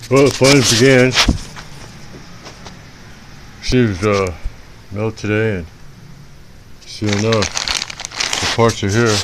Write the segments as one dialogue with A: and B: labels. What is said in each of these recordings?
A: Well, the fun began. She was milked today, and sure enough, the parts are here.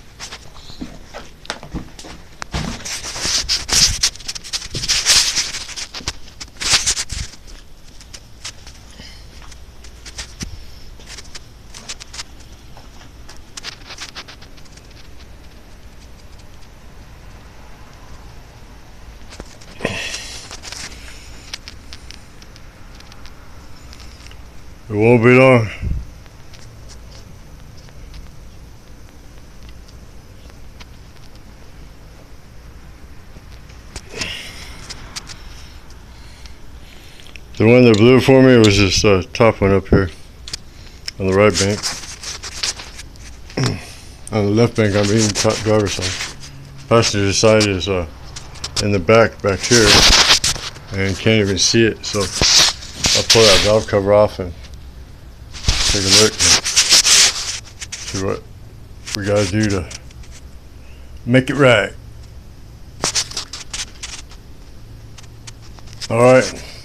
A: It won't be long. The one that blew for me was this top one up here on the right bank. On the left bank, I'm eating top driver's side. Passenger side is in the back here, and can't even see it. So I'll pull that valve cover off and take a look and see what we gotta do to make it right. All right.